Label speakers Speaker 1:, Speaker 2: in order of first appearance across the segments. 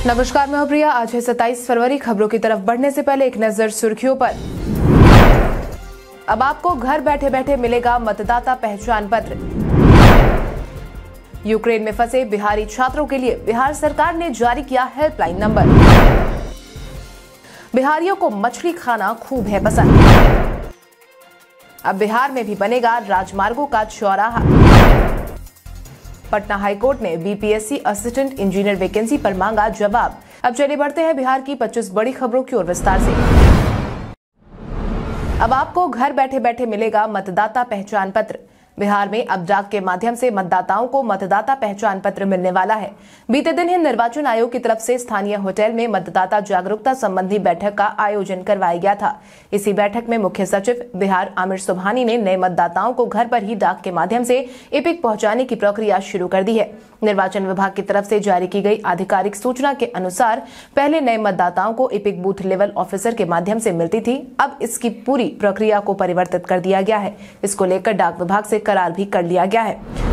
Speaker 1: नमस्कार, मैं प्रिया। आज है 27 फरवरी। खबरों की तरफ बढ़ने से पहले एक नजर सुर्खियों पर। अब आपको घर बैठे बैठे मिलेगा मतदाता पहचान पत्र। यूक्रेन में फंसे बिहारी छात्रों के लिए बिहार सरकार ने जारी किया हेल्पलाइन नंबर। बिहारियों को मछली खाना खूब है पसंद। अब बिहार में भी बनेगा राजमार्गों का चौराहा। पटना हाईकोर्ट ने बीपीएससी असिस्टेंट इंजीनियर वैकेंसी पर मांगा जवाब। अब चलिए बढ़ते हैं बिहार की 25 बड़ी खबरों की ओर विस्तार से। अब आपको घर बैठे बैठे मिलेगा मतदाता पहचान पत्र। बिहार में अब डाक के माध्यम से मतदाताओं को मतदाता पहचान पत्र मिलने वाला है। बीते दिन ही निर्वाचन आयोग की तरफ से स्थानीय होटल में मतदाता जागरूकता संबंधी बैठक का आयोजन करवाया गया था। इसी बैठक में मुख्य सचिव बिहार आमिर सुबहानी ने नए मतदाताओं को घर पर ही डाक के माध्यम से इपिक पहुंचाने की प्रक्रिया शुरू कर दी है। निर्वाचन विभाग की तरफ से जारी की गई आधिकारिक सूचना के अनुसार पहले नए मतदाताओं को इपिक बूथ लेवल ऑफिसर के माध्यम से मिलती थी। अब इसकी पूरी प्रक्रिया को परिवर्तित कर दिया गया है। इसको लेकर डाक विभाग से करार भी कर लिया गया है।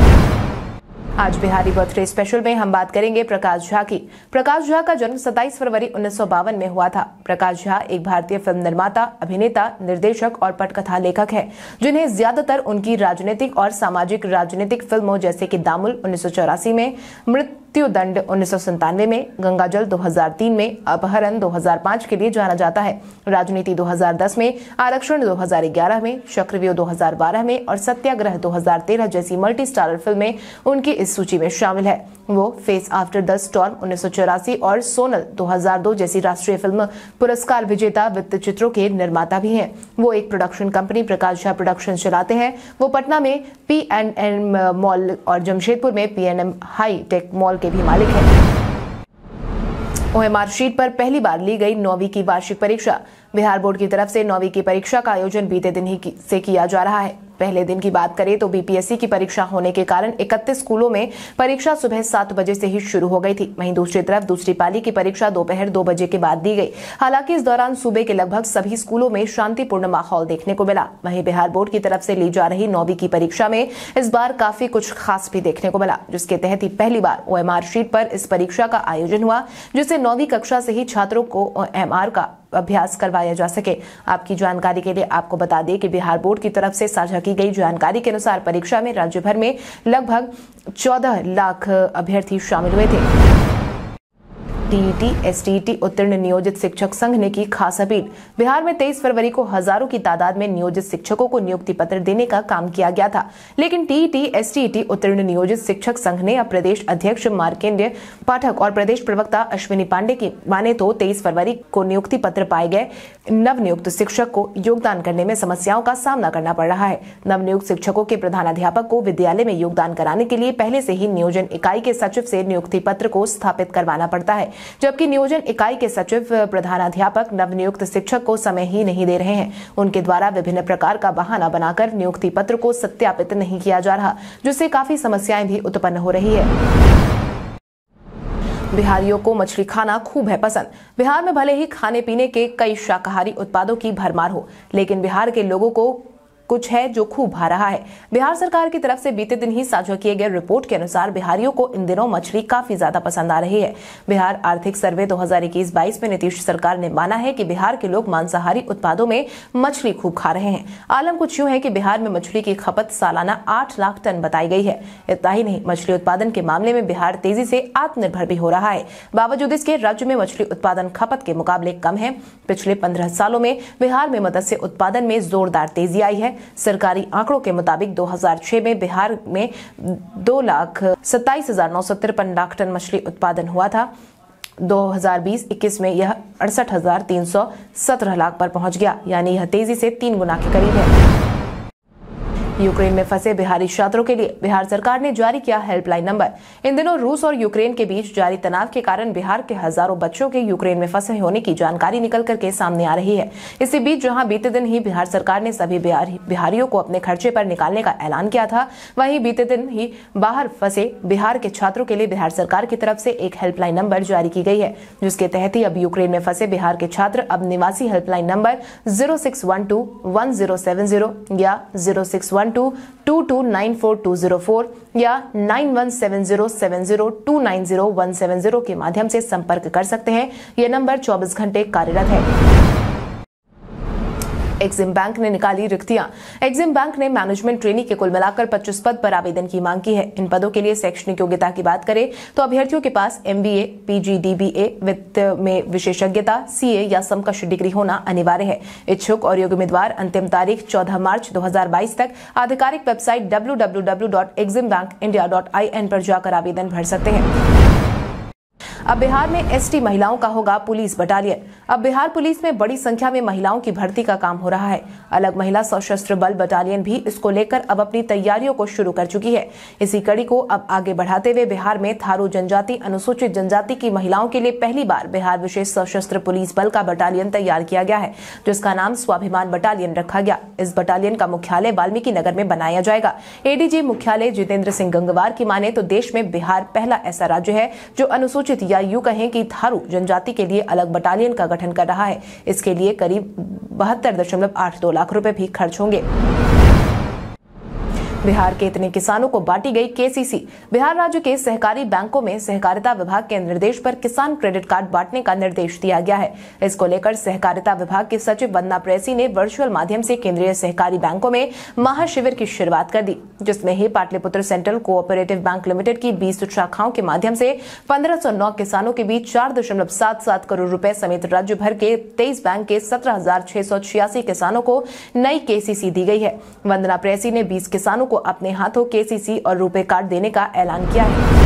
Speaker 1: आज बिहारी बर्थडे स्पेशल में हम बात करेंगे प्रकाश झा की। प्रकाश झा का जन्म 27 फरवरी 1952 में हुआ था। प्रकाश झा एक भारतीय फिल्म निर्माता, अभिनेता, निर्देशक और पटकथा लेखक है, जिन्हें ज्यादातर उनकी राजनीतिक और सामाजिक राजनीतिक फिल्मों जैसे कि दामुल 1984 में, मृत्युदंड 1997 में, गंगाजल 2003 में, अपहरण 2005 के लिए जाना जाता है। राजनीति 2010 में, आरक्षण 2011 में, चक्रव्यूह 2012 में और सत्याग्रह 2013 जैसी मल्टी स्टारर फिल्में उनकी इस सूची में शामिल है। वो फेस आफ्टर द स्टॉर्म 1984 और सोनल 2002 जैसी राष्ट्रीय फिल्म पुरस्कार विजेता वृत्त चित्रों के निर्माता भी हैं। वो एक production company Prakash Jha production चलाते हैं। वो पटना में P&M मॉल और जमशेदपुर में P&M हाई टेक मॉल के भी मालिक हैं। OMR शीट पर पहली बार ली गई 9वीं की वार्षिक परीक्षा। बिहार बोर्ड की तरफ से 9वीं की परीक्षा का आयोजन बीते दिन ही से किया जा रहा है। पहले दिन की बात करें तो बीपीएससी की परीक्षा होने के कारण 31 स्कूलों में परीक्षा सुबह 7 बजे से ही शुरू हो गई थी। वहीं दूसरी तरफ दूसरी पाली की परीक्षा दोपहर 2 बजे के बाद दी गई। हालांकि इस दौरान सूबे के लगभग सभी स्कूलों में शांतिपूर्ण माहौल देखने को मिला। वहीं बिहार बोर्ड की तरफ से ली जा रही 9वीं की परीक्षा में इस बार काफी कुछ खास भी देखने को मिला, जिसके तहत ही पहली बार OMR शीट पर इस परीक्षा का आयोजन हुआ, जिससे 9वीं कक्षा से ही छात्रों को OMR का अभ्यास करवाया जा सके। आपकी जानकारी के लिए आपको बता दें कि बिहार बोर्ड की तरफ से साझा की गई जानकारी के अनुसार परीक्षा में राज्य भर में लगभग 14 लाख अभ्यर्थी शामिल हुए थे। टीईटी, एसटीईटी उत्तीर्ण नियोजित शिक्षक संघ ने की खास अपील। बिहार में 23 फरवरी को हजारों की तादाद में नियोजित शिक्षकों को नियुक्ति पत्र देने का काम किया गया था, लेकिन टीईटी, एसटीईटी उत्तीर्ण नियोजित शिक्षक संघ ने अब प्रदेश अध्यक्ष मार्केंडेय पाठक और प्रदेश प्रवक्ता अश्विनी पांडे की माने तो 23 फरवरी को नियुक्ति पत्र पाए गए नवनियुक्त शिक्षक को योगदान करने में समस्याओं का सामना करना पड़ रहा है। नवनियुक्त शिक्षकों के प्रधानाध्यापक को विद्यालय में योगदान कराने के लिए पहले से ही नियोजन इकाई के सचिव से नियुक्ति पत्र को स्थापित करवाना पड़ता है, जबकि नियोजन इकाई के सचिव प्रधानाध्यापक नवनियुक्त शिक्षक को समय ही नहीं दे रहे हैं। उनके द्वारा विभिन्न प्रकार का बहाना बनाकर नियुक्ति पत्र को सत्यापित नहीं किया जा रहा, जिससे काफी समस्याएं भी उत्पन्न हो रही है। बिहारियों को मछली खाना खूब है पसंद। बिहार में भले ही खाने पीने के कई शाकाहारी उत्पादों की भरमार हो, लेकिन बिहार के लोगों को कुछ है जो खूब भा रहा है। बिहार सरकार की तरफ से बीते दिन ही साझा किए गए रिपोर्ट के अनुसार बिहारियों को इन दिनों मछली काफी ज्यादा पसंद आ रही है। बिहार आर्थिक सर्वे 2021-22 में नीतीश सरकार ने माना है कि बिहार के लोग मांसाहारी उत्पादों में मछली खूब खा रहे हैं। आलम कुछ यूं है कि बिहार में मछली की खपत सालाना 8 लाख टन बताई गई है। इतना ही नहीं, मछली उत्पादन के मामले में बिहार तेजी से आत्मनिर्भर भी हो रहा है। बावजूद इसके राज्य में मछली उत्पादन खपत के मुकाबले कम है। पिछले 15 सालों में बिहार में मत्स्य उत्पादन में जोरदार तेजी आई है। सरकारी आंकड़ों के मुताबिक 2006 में बिहार में 2,27,953 लाख टन मछली उत्पादन हुआ था। 2020-21 में यह 68,317 लाख पर पहुंच गया, यानी यह तेजी से 3 गुना के करीब है। यूक्रेन में फंसे बिहारी छात्रों के लिए बिहार सरकार ने जारी किया हेल्पलाइन नंबर। इन दिनों रूस और यूक्रेन के बीच जारी तनाव के कारण बिहार के हजारों बच्चों के यूक्रेन में फंसे होने की जानकारी निकल करके सामने आ रही है। इसी बीच जहां बीते दिन ही बिहार सरकार ने सभी बिहारियों को अपने खर्चे पर निकालने का ऐलान किया था, वहीं बीते दिन ही बाहर फंसे बिहार के छात्रों के लिए बिहार सरकार की तरफ से एक हेल्पलाइन नंबर जारी की गई है, जिसके तहत ही अब यूक्रेन में फंसे बिहार के छात्र अब निवासी हेल्पलाइन नंबर 06121070 या 0612 9172294204 या 917070290170 के माध्यम से संपर्क कर सकते हैं। यह नंबर 24 घंटे कार्यरत है। एक्सिम बैंक ने निकाली रिक्तियां। एक्सिम बैंक ने मैनेजमेंट ट्रेनी के कुल मिलाकर 25 पद पर आवेदन की मांग की है। इन पदों के लिए शैक्षणिक योग्यता की बात करें तो अभ्यर्थियों के पास MBA, PGDBA, वित्त में विशेषज्ञता, CA या समकक्ष डिग्री होना अनिवार्य है। इच्छुक और योग्य उम्मीदवार अंतिम तारीख 14 मार्च 2022 तक आधिकारिक वेबसाइट www.eximbankindia.in पर जाकर आवेदन भर सकते हैं। अब बिहार में ST महिलाओं का होगा पुलिस बटालियन। अब बिहार पुलिस में बड़ी संख्या में महिलाओं की भर्ती का काम हो रहा है। अलग महिला सशस्त्र बल बटालियन भी इसको लेकर अब अपनी तैयारियों को शुरू कर चुकी है। इसी कड़ी को अब आगे बढ़ाते हुए बिहार में थारू जनजाति, अनुसूचित जनजाति की महिलाओं के लिए पहली बार बिहार विशेष सशस्त्र पुलिस बल का बटालियन तैयार किया गया है, जिसका नाम स्वाभिमान बटालियन रखा गया। इस बटालियन का मुख्यालय वाल्मीकि नगर में बनाया जाएगा। ADG मुख्यालय जितेंद्र सिंह गंगवार की माने तो देश में बिहार पहला ऐसा राज्य है जो अनुसूचित या यूं कहें कि थारू जनजाति के लिए अलग बटालियन का गठन कर रहा है। इसके लिए करीब 72.82 लाख रुपए भी खर्च होंगे। बिहार के इतने किसानों को बांटी गई KCC। बिहार राज्य के सहकारी बैंकों में सहकारिता विभाग के निर्देश पर किसान क्रेडिट कार्ड बांटने का निर्देश दिया गया है। इसको लेकर सहकारिता विभाग की सचिव वंदना प्रेसी ने वर्चुअल माध्यम से केंद्रीय सहकारी बैंकों में महाशिविर की शुरुआत कर दी, जिसमें ही Pataliputra central cooperative bank limited की 20 शाखाओं के माध्यम से 1509 किसानों के बीच 4.77 करोड़ रुपए समेत राज्य भर के 23 बैंक के 17,686 किसानों को नई KCC दी गई है। वंदना प्रेसी ने 20 किसानों को अपने हाथों KCC और रुपए कार्ड देने का ऐलान किया है।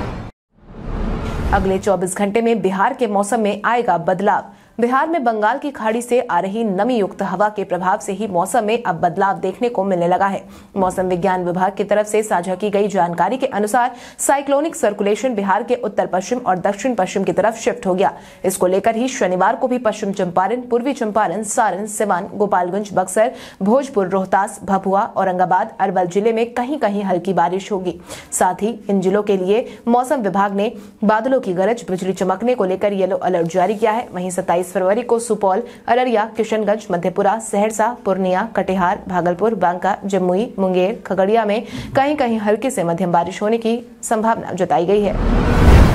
Speaker 1: अगले 24 घंटे में बिहार के मौसम में आएगा बदलाव। बिहार में बंगाल की खाड़ी से आ रही नमी युक्त हवा के प्रभाव से ही मौसम में अब बदलाव देखने को मिलने लगा है। मौसम विज्ञान विभाग की तरफ से साझा की गई जानकारी के अनुसार साइक्लोनिक सर्कुलेशन बिहार के उत्तर पश्चिम और दक्षिण पश्चिम की तरफ शिफ्ट हो गया। इसको लेकर ही शनिवार को भी पश्चिम चंपारण, पूर्वी चंपारण, सारण, सिवान, गोपालगंज, बक्सर, भोजपुर, रोहतास, भभुआ, औरंगाबाद, अरवल जिले में कहीं कहीं हल्की बारिश होगी। साथ ही इन जिलों के लिए मौसम विभाग ने बादलों की गरज, बिजली चमकने को लेकर येलो अलर्ट जारी किया है। वहीं 27 फरवरी को सुपौल, अररिया, किशनगंज, मधेपुरा, सहरसा, पूर्णिया, कटिहार, भागलपुर, बांका, जमुई, मुंगेर, खगड़िया में कहीं कहीं हल्की से मध्यम बारिश होने की संभावना जताई गई है।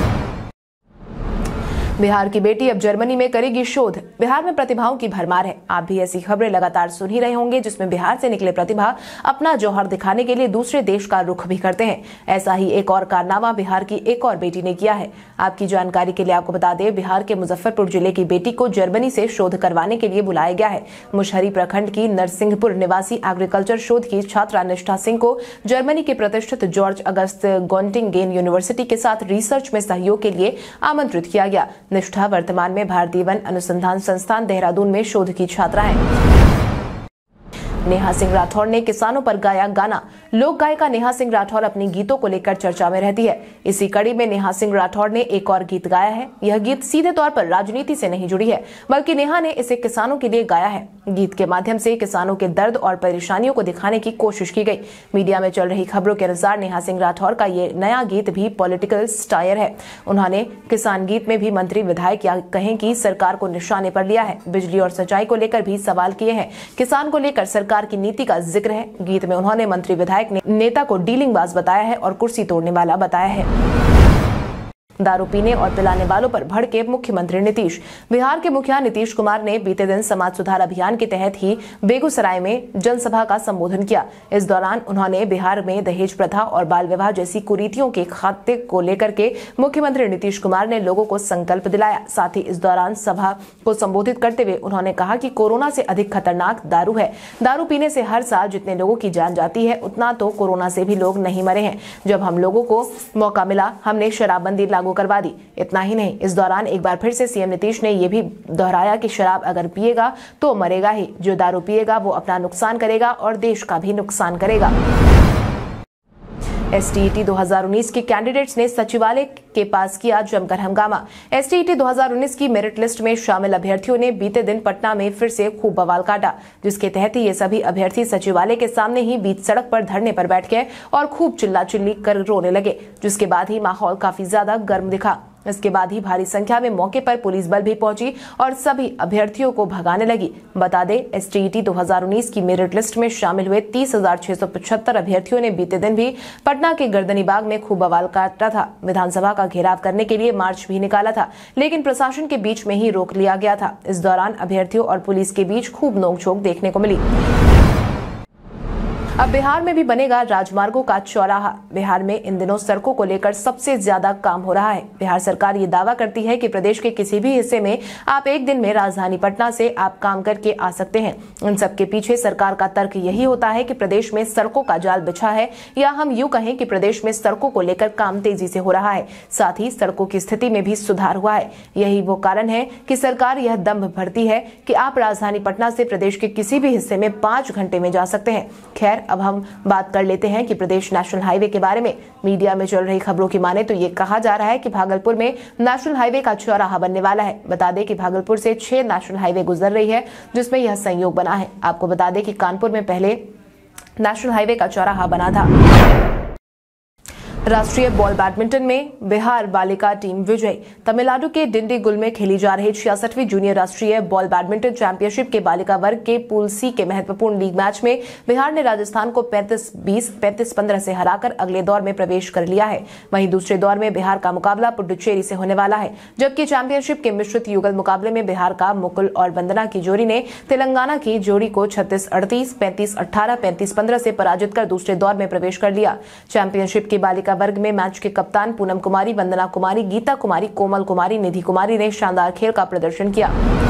Speaker 1: बिहार की बेटी अब जर्मनी में करेगी शोध। बिहार में प्रतिभाओं की भरमार है। आप भी ऐसी खबरें लगातार सुन ही रहे होंगे, जिसमें बिहार से निकले प्रतिभा अपना जौहर दिखाने के लिए दूसरे देश का रुख भी करते हैं। ऐसा ही एक और कारनामा बिहार की एक और बेटी ने किया है। आपकी जानकारी के लिए आपको बता दें, बिहार के मुजफ्फरपुर जिले की बेटी को जर्मनी से शोध करवाने के लिए बुलाया गया है। मुशहरी प्रखंड की नरसिंहपुर निवासी एग्रीकल्चर शोध की छात्रा निष्ठा सिंह को जर्मनी के प्रतिष्ठित जॉर्ज अगस्त गोटिंगेन यूनिवर्सिटी के साथ रिसर्च में सहयोग के लिए आमंत्रित किया गया। निष्ठा वर्तमान में भारतीय वन अनुसंधान संस्थान देहरादून में शोध की छात्रा है। नेहा सिंह राठौर ने किसानों पर गाया गाना। लोक गायिका नेहा सिंह राठौर अपने गीतों को लेकर चर्चा में रहती है। इसी कड़ी में नेहा सिंह राठौर ने एक और गीत गाया है। यह गीत सीधे तौर पर राजनीति से नहीं जुड़ी है, बल्कि नेहा ने इसे किसानों के लिए गाया है। गीत के माध्यम से किसानों के दर्द और परेशानियों को दिखाने की कोशिश की गई। मीडिया में चल रही खबरों के अनुसार नेहा सिंह राठौर का ये नया गीत भी पॉलिटिकल स्टायर है। उन्होंने किसान गीत में भी मंत्री, विधायक या कहें कि सरकार को निशाने पर लिया है। बिजली और सिंचाई को लेकर भी सवाल किए हैं। किसान को लेकर सरकार की नीति का जिक्र है। गीत में उन्होंने मंत्री, विधायक नेता को डीलिंगबाज बताया है और कुर्सी तोड़ने वाला बताया है। दारू पीने और पिलाने वालों पर भड़के मुख्यमंत्री नीतीश। बिहार के मुखिया नीतीश कुमार ने बीते दिन समाज सुधार अभियान के तहत ही बेगूसराय में जनसभा का संबोधन किया। इस दौरान उन्होंने बिहार में दहेज प्रथा और बाल विवाह जैसी कुरीतियों के खात्मे को लेकर के मुख्यमंत्री नीतीश कुमार ने लोगों को संकल्प दिलाया। साथ ही इस दौरान सभा को संबोधित करते हुए उन्होंने कहा कि कोरोना से अधिक खतरनाक दारू है। दारू पीने से हर साल जितने लोगों की जान जाती है, उतना तो कोरोना से भी लोग नहीं मरे हैं। जब हम लोगों को मौका मिला, हमने शराबबंदी लागू करवा दी। इतना ही नहीं, इस दौरान एक बार फिर से सीएम नीतीश ने यह भी दोहराया कि शराब अगर पिएगा तो मरेगा ही। जो दारू पिएगा वो अपना नुकसान करेगा और देश का भी नुकसान करेगा। STET 2019 के कैंडिडेट्स ने सचिवालय के पास किया जमकर हंगामा। STET 2019 की मेरिट लिस्ट में शामिल अभ्यर्थियों ने बीते दिन पटना में फिर से खूब बवाल काटा, जिसके तहत ही ये सभी अभ्यर्थी सचिवालय के सामने ही बीच सड़क पर धरने पर बैठ गए और खूब चिल्ला चिल्ली कर रोने लगे, जिसके बाद ही माहौल काफी ज्यादा गर्म दिखा। इसके बाद ही भारी संख्या में मौके पर पुलिस बल भी पहुंची और सभी अभ्यर्थियों को भगाने लगी। बता दें, STET 2019 की मेरिट लिस्ट में शामिल हुए 30,675 अभ्यर्थियों ने बीते दिन भी पटना के गर्दनीबाग में खूब बवाल काटा था। विधानसभा का घेराव करने के लिए मार्च भी निकाला था, लेकिन प्रशासन के बीच में ही रोक लिया गया था। इस दौरान अभ्यर्थियों और पुलिस के बीच खूब नोकझोंक देखने को मिली। अब बिहार में भी बनेगा राजमार्गों का चौराहा। बिहार में इन दिनों सड़कों को लेकर सबसे ज्यादा काम हो रहा है। बिहार सरकार ये दावा करती है कि प्रदेश के किसी भी हिस्से में आप एक दिन में राजधानी पटना से आप काम करके आ सकते हैं। इन सब के पीछे सरकार का तर्क यही होता है कि प्रदेश में सड़कों का जाल बिछा है, या हम यूं कहें कि प्रदेश में सड़कों को लेकर काम तेजी से हो रहा है, साथ ही सड़कों की स्थिति में भी सुधार हुआ है। यही वो कारण है कि सरकार यह दंभ भरती है कि आप राजधानी पटना से प्रदेश के किसी भी हिस्से में 5 घंटे में जा सकते हैं। खैर, अब हम बात कर लेते हैं कि प्रदेश नेशनल हाईवे के बारे में। मीडिया में चल रही खबरों की माने तो ये कहा जा रहा है कि भागलपुर में नेशनल हाईवे का चौराहा बनने वाला है। बता दें कि भागलपुर से 6 नेशनल हाईवे गुजर रही है, जिसमें यह संयोग बना है। आपको बता दें कि कानपुर में पहले नेशनल हाईवे का चौराहा बना था। राष्ट्रीय बॉल बैडमिंटन में बिहार बालिका टीम विजयी। तमिलनाडु के डिंडीगुल में खेली जा रही 66वीं जूनियर राष्ट्रीय बॉल बैडमिंटन चैंपियनशिप के बालिका वर्ग के पूल सी के महत्वपूर्ण लीग मैच में बिहार ने राजस्थान को 35-20, 35-15 से हराकर अगले दौर में प्रवेश कर लिया है। वहीं दूसरे दौर में बिहार का मुकाबला पुडुचेरी से होने वाला है, जबकि चैंपियनशिप के मिश्रित युगल मुकाबले में बिहार का मुकुल और वंदना की जोड़ी ने तेलंगाना की जोड़ी को 36-38, 35-18, 35-15 से पराजित कर दूसरे दौर में प्रवेश कर लिया। चैंपियनशिप की बालिका वर्ग में मैच के कप्तान पूनम कुमारी, वंदना कुमारी, गीता कुमारी, कोमल कुमारी, निधि कुमारी ने शानदार खेल का प्रदर्शन किया।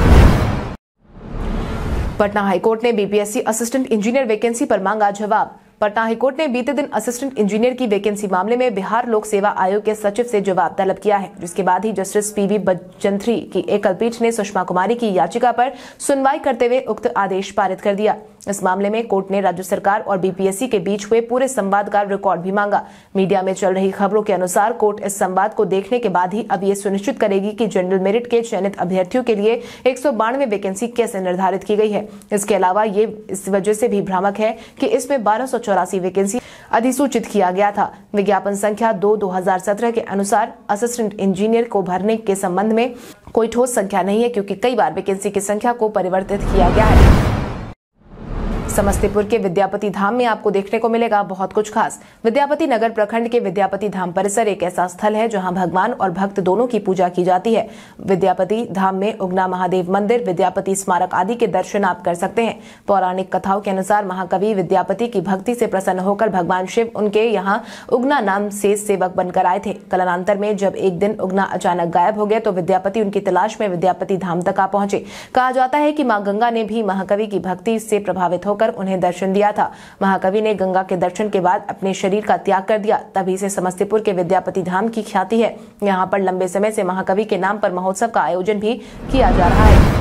Speaker 1: पटना हाईकोर्ट ने BPSC असिस्टेंट इंजीनियर वैकेंसी पर मांगा जवाब। पटना हाईकोर्ट ने बीते दिन असिस्टेंट इंजीनियर की वैकेंसी मामले में बिहार लोक सेवा आयोग के सचिव से जवाब तलब किया है, जिसके बाद ही जस्टिस PV बजंत्री की एकल पीठ ने सुषमा कुमारी की याचिका पर सुनवाई करते हुए उक्त आदेश पारित कर दिया। इस मामले में कोर्ट ने राज्य सरकार और BPSC के बीच हुए पूरे संवाद का रिकॉर्ड भी मांगा। मीडिया में चल रही खबरों के अनुसार कोर्ट इस संवाद को देखने के बाद ही अब ये सुनिश्चित करेगी कि जनरल मेरिट के चयनित अभ्यर्थियों के लिए 192 वैकेंसी कैसे निर्धारित की गई है। इसके अलावा ये इस वजह से भी भ्रामक है कि इसमें 1284 वैकेंसी अधिसूचित किया गया था। विज्ञापन संख्या 2/2017 के अनुसार असिस्टेंट इंजीनियर को भरने के संबंध में कोई ठोस संख्या नहीं है, क्योंकि कई बार वैकेंसी की संख्या को परिवर्तित किया गया है। समस्तीपुर के विद्यापति धाम में आपको देखने को मिलेगा बहुत कुछ खास। विद्यापति नगर प्रखंड के विद्यापति धाम परिसर एक ऐसा स्थल है जहां भगवान और भक्त दोनों की पूजा की जाती है। विद्यापति धाम में उगना महादेव मंदिर, विद्यापति स्मारक आदि के दर्शन आप कर सकते हैं। पौराणिक कथाओं के अनुसार महाकवि विद्यापति की भक्ति से प्रसन्न होकर भगवान शिव उनके यहाँ उगना नाम से सेवक बनकर आए थे। कालांतर में जब एक दिन उगना अचानक गायब हो गए तो विद्यापति उनकी तलाश में विद्यापति धाम तक आ पहुंचे। कहा जाता है कि मां गंगा ने भी महाकवि की भक्ति से प्रभावित होकर उन्हें दर्शन दिया था। महाकवि ने गंगा के दर्शन के बाद अपने शरीर का त्याग कर दिया। तभी से समस्तीपुर के विद्यापति धाम की ख्याति है। यहाँ पर लंबे समय से महाकवि के नाम पर महोत्सव का आयोजन भी किया जा रहा है।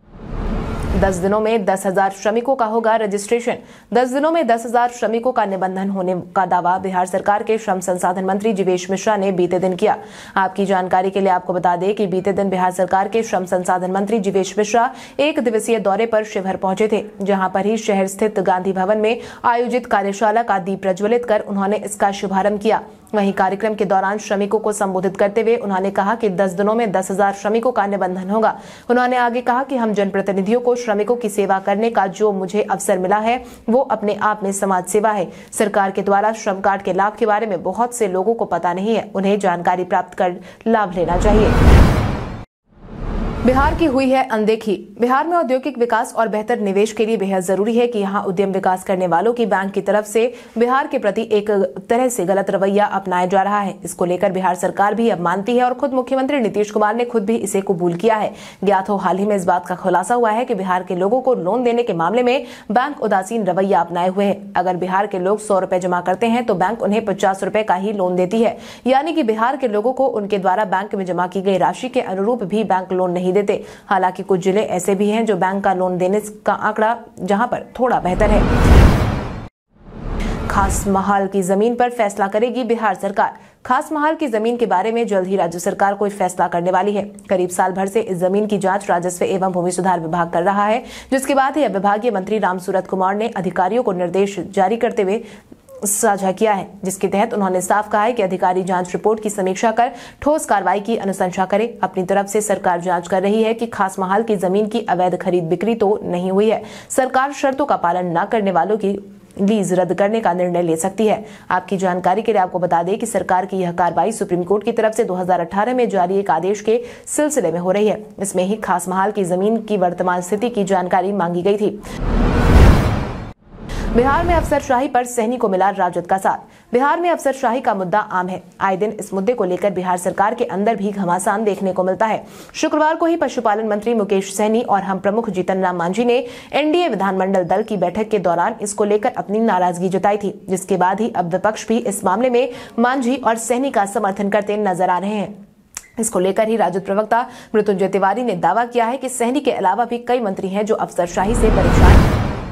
Speaker 1: 10 दिनों में 10,000 श्रमिकों का होगा रजिस्ट्रेशन। 10 दिनों में 10,000 श्रमिकों का निबंधन होने का दावा बिहार सरकार के श्रम संसाधन मंत्री जीवेश मिश्रा ने बीते दिन किया। आपकी जानकारी के लिए आपको बता दें कि बीते दिन बिहार सरकार के श्रम संसाधन मंत्री जीवेश मिश्रा 1 दिवसीय दौरे पर शिवहर पहुंचे थे, जहां पर ही शहर स्थित गांधी भवन में आयोजित कार्यशाला का दीप प्रज्वलित कर उन्होंने इसका शुभारंभ किया। वहीं कार्यक्रम के दौरान श्रमिकों को संबोधित करते हुए उन्होंने कहा कि 10 दिनों में 10,000 श्रमिकों का निबंधन होगा। उन्होंने आगे कहा कि हम जनप्रतिनिधियों को श्रमिकों की सेवा करने का जो मुझे अवसर मिला है वो अपने आप में समाज सेवा है। सरकार के द्वारा श्रम कार्ड के लाभ के बारे में बहुत से लोगों को पता नहीं है, उन्हें जानकारी प्राप्त कर लाभ लेना चाहिए। बिहार की हुई है अनदेखी। बिहार में औद्योगिक विकास और बेहतर निवेश के लिए बेहद जरूरी है कि यहाँ उद्यम विकास करने वालों की बैंक की तरफ से बिहार के प्रति एक तरह से गलत रवैया अपनाया जा रहा है। इसको लेकर बिहार सरकार भी अब मानती है और खुद मुख्यमंत्री नीतीश कुमार ने खुद भी इसे कबूल किया है। ज्ञात हो हाल ही में इस बात का खुलासा हुआ है कि बिहार के लोगों को लोन देने के मामले में बैंक उदासीन रवैया अपनाए हुए है। अगर बिहार के लोग 100 रुपए जमा करते हैं तो बैंक उन्हें 50 रुपए का ही लोन देती है, यानी कि बिहार के लोगों को उनके द्वारा बैंक में जमा की गई राशि के अनुरूप भी बैंक लोन नहीं देते। हालांकि कुछ जिले ऐसे भी हैं जो बैंक का लोन देने का आंकड़ा जहां पर थोड़ा बेहतर है। खास महाल की जमीन पर फैसला करेगी बिहार सरकार। खास महाल की जमीन के बारे में जल्द ही राज्य सरकार कोई फैसला करने वाली है। करीब साल भर से इस जमीन की जांच राजस्व एवं भूमि सुधार विभाग कर रहा है, जिसके बाद ही विभागीय मंत्री रामसूरत कुमार ने अधिकारियों को निर्देश जारी करते हुए साझा किया है, जिसके तहत उन्होंने साफ कहा है कि अधिकारी जांच रिपोर्ट की समीक्षा कर ठोस कार्रवाई की अनुशंसा करें। अपनी तरफ से सरकार जांच कर रही है कि खास महाल की जमीन की अवैध खरीद बिक्री तो नहीं हुई है। सरकार शर्तों का पालन न करने वालों की लीज रद्द करने का निर्णय ले सकती है। आपकी जानकारी के लिए आपको बता दें कि सरकार की यह कार्रवाई सुप्रीम कोर्ट की तरफ से 2018 में जारी एक आदेश के सिलसिले में हो रही है। इसमें ही खास महाल की जमीन की वर्तमान स्थिति की जानकारी मांगी गई थी। बिहार में अफसरशाही पर सहनी को मिला राजद का साथ। बिहार में अफसरशाही का मुद्दा आम है। आए दिन इस मुद्दे को लेकर बिहार सरकार के अंदर भी घमासान देखने को मिलता है। शुक्रवार को ही पशुपालन मंत्री मुकेश सहनी और हम प्रमुख जीतन राम मांझी ने एनडीए विधानमंडल दल की बैठक के दौरान इसको लेकर अपनी नाराजगी जताई थी, जिसके बाद ही अब विपक्ष भी इस मामले में मांझी और सहनी का समर्थन करते नजर आ रहे हैं। इसको लेकर ही राजद प्रवक्ता मृत्युंजय तिवारी ने दावा किया है कि सहनी के अलावा भी कई मंत्री हैं जो अफसरशाही से परेशान हैं।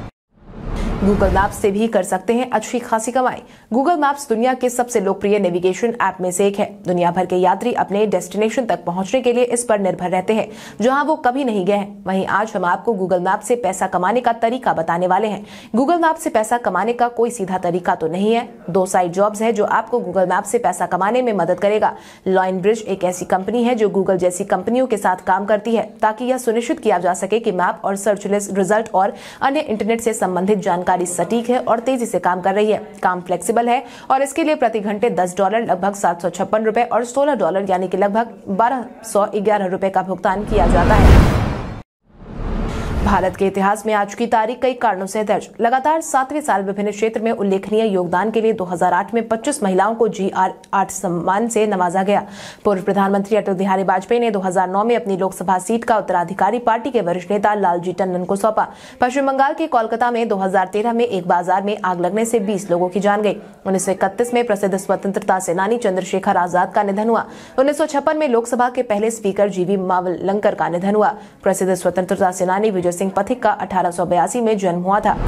Speaker 1: गूगल मैप्स से भी कर सकते हैं अच्छी खासी कमाई। गूगल मैप्स दुनिया के सबसे लोकप्रिय नेविगेशन ऐप में से एक है। दुनिया भर के यात्री अपने डेस्टिनेशन तक पहुंचने के लिए इस पर निर्भर रहते हैं, जहां वो कभी नहीं गए हैं। वहीं आज हम आपको गूगल मैप से पैसा कमाने का तरीका बताने वाले हैं। गूगल मैप से पैसा कमाने का कोई सीधा तरीका तो नहीं है। 2 साइड जॉब्स है जो आपको गूगल मैप से पैसा कमाने में मदद करेगा। लॉइन ब्रिज एक ऐसी कंपनी है जो गूगल जैसी कंपनियों के साथ काम करती है, ताकि यह सुनिश्चित किया जा सके कि मैप और सर्च रिजल्ट और अन्य इंटरनेट से संबंधित जानकारी सटीक है और तेजी से काम कर रही है। काम फ्लेक्सिबल है और इसके लिए प्रति घंटे $10 लगभग $756 और $16 यानी कि लगभग $1211 का भुगतान किया जाता है। भारत के इतिहास में आज की तारीख कई कारणों से दर्ज। लगातार 7वें साल विभिन्न क्षेत्र में उल्लेखनीय योगदान के लिए 2008 में 25 महिलाओं को GR8 सम्मान से नवाजा गया। पूर्व प्रधानमंत्री अटल बिहारी वाजपेयी ने 2009 में अपनी लोकसभा सीट का उत्तराधिकारी पार्टी के वरिष्ठ नेता लालजी टंडन को सौंपा। पश्चिम बंगाल के कोलकाता में 2013 में एक बाजार में आग लगने से 20 लोगों की जान गई। 1931 में प्रसिद्ध स्वतंत्रता सेनानी चंद्रशेखर आजाद का निधन हुआ। 1956 में लोकसभा के पहले स्पीकर जीवी मावलंकर का निधन हुआ। प्रसिद्ध स्वतंत्रता सेनानी विजय सिंह पथिक का 1882 में जन्म हुआ था।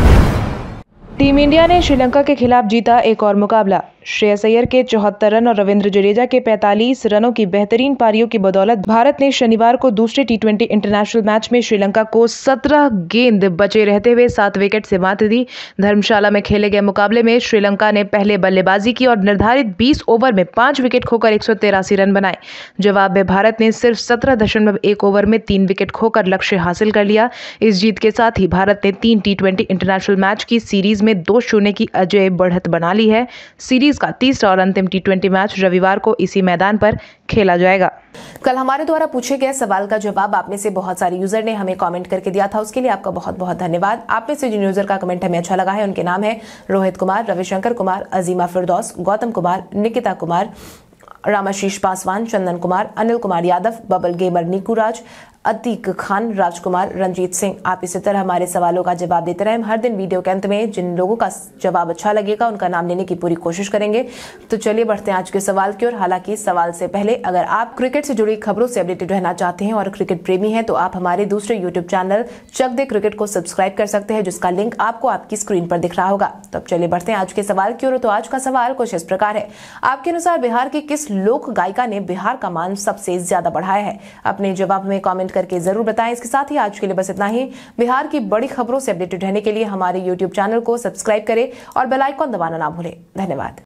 Speaker 1: टीम इंडिया ने श्रीलंका के खिलाफ जीता एक और मुकाबला। श्रेयस अय्यर के 74 रन और रविंद्र जडेजा के 45 रनों की बेहतरीन पारियों की बदौलत भारत ने शनिवार को दूसरे T20 इंटरनेशनल मैच में श्रीलंका को 17 गेंद बचे रहते हुए 7 विकेट से मात दी। धर्मशाला में खेले गए मुकाबले में श्रीलंका ने पहले बल्लेबाजी की और निर्धारित 20 ओवर में 5 विकेट खोकर 183 रन बनाए। जवाब में भारत ने सिर्फ 17.1 ओवर में 3 विकेट खोकर लक्ष्य हासिल कर लिया। इस जीत के साथ ही भारत ने 3 T20 इंटरनेशनल मैच की सीरीज में 2-0 की अजेय बढ़त बना ली है। सीरीज का तीसरा और अंतिम T20 मैच रविवार को इसी मैदान पर खेला जाएगा। कल हमारे द्वारा पूछे गए सवाल का जवाब आप में से बहुत सारे यूजर ने हमें कमेंट करके दिया था, उसके लिए आपका बहुत बहुत धन्यवाद। आप में से जिन यूजर का कमेंट हमें अच्छा लगा है उनके नाम है रोहित कुमार, रविशंकर कुमार, अजीमा फिरदौस, गौतम कुमार, निकिता कुमार, रामाशीष पासवान, चंदन कुमार, अनिल कुमार यादव, बबल गेमर, नीकू राज, अतीक खान, राजकुमार, रंजीत सिंह। आप इसी तरह हमारे सवालों का जवाब देते रहें। हर दिन वीडियो के अंत में जिन लोगों का जवाब अच्छा लगेगा उनका नाम लेने की पूरी कोशिश करेंगे। तो चलिए बढ़ते हैं आज के सवाल की ओर। हालांकि सवाल से पहले अगर आप क्रिकेट से जुड़ी खबरों से अपडेटेड रहना चाहते हैं और क्रिकेट प्रेमी हैं तो आप हमारे दूसरे YouTube channel Chak De cricket को सब्सक्राइब कर सकते हैं, जिसका लिंक आपको आपकी स्क्रीन पर दिख रहा होगा। तो अब चलिए बढ़ते हैं आज के सवाल की ओर। तो आज का सवाल कुछ इस प्रकार है। आपके अनुसार बिहार की किस लोक गायिका ने बिहार का मान सबसे ज्यादा बढ़ाया है? अपने जवाब में कमेंट करके जरूर बताएं। इसके साथ ही आज के लिए बस इतना ही। बिहार की बड़ी खबरों से अपडेटेड रहने के लिए हमारे YouTube चैनल को सब्सक्राइब करें और बेल आइकॉन दबाना ना भूलें। धन्यवाद।